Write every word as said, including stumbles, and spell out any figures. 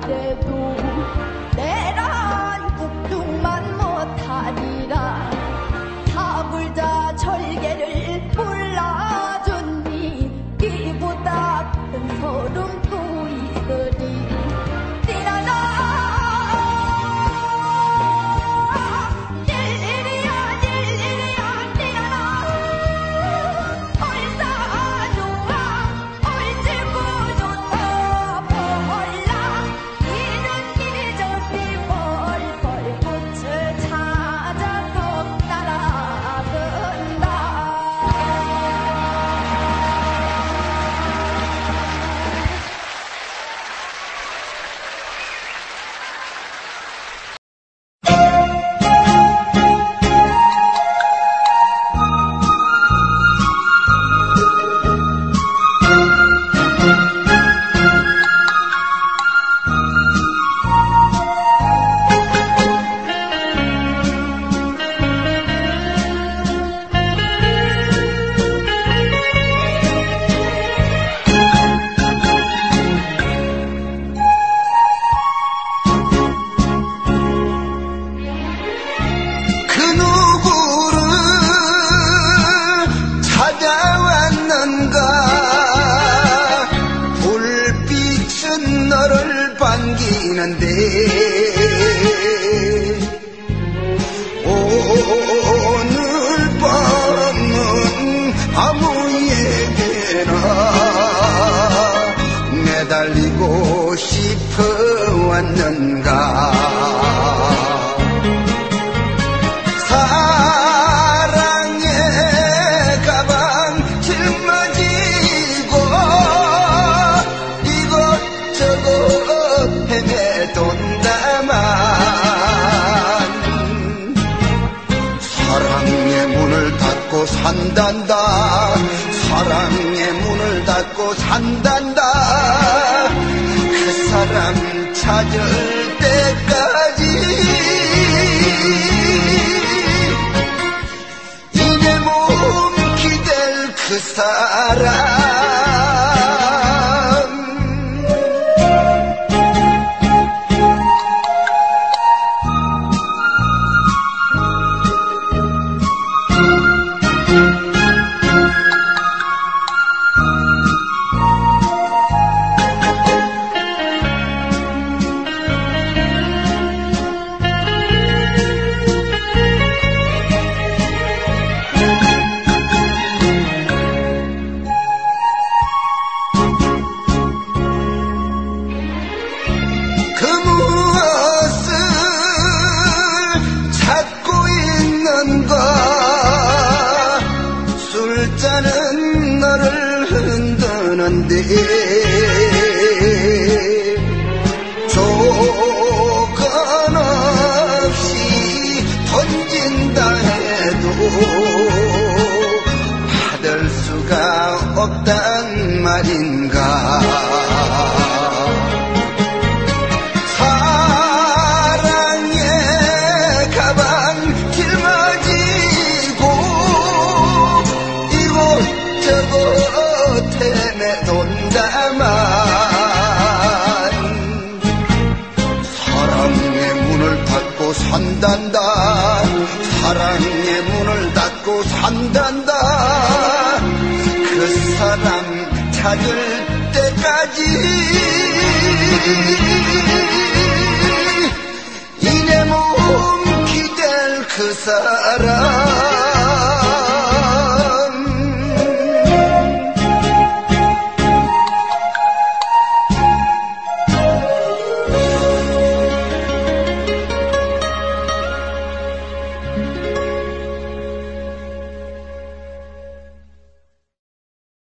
그래도 내란 국둥만 못하리라. 타불자 절개를 몰라줬니. 이보다 큰 소름 또 있으리. 너를 반기는데 오늘 밤은 아무에게나 매달리고 싶어 왔는가. 사랑의 가방 짊어지고 이것저것 헤매돈다만 사랑의 문을 닫고 산단다. 사랑의 문을 닫고 산단다. 그 사람 찾을 때까지 이 내 몸 기댈 그 사람. 그 무엇을 찾고 있는가. 술잔은 너를 흔드는데 조건 없이 던진다 해도 받을 수가 없단 말인가. 헤매돈다만 사랑의 문을 닫고 산단다. 사랑의 문을 닫고 산단다. 그 사람 찾을 때까지 이 내 몸 기댈 그 사람.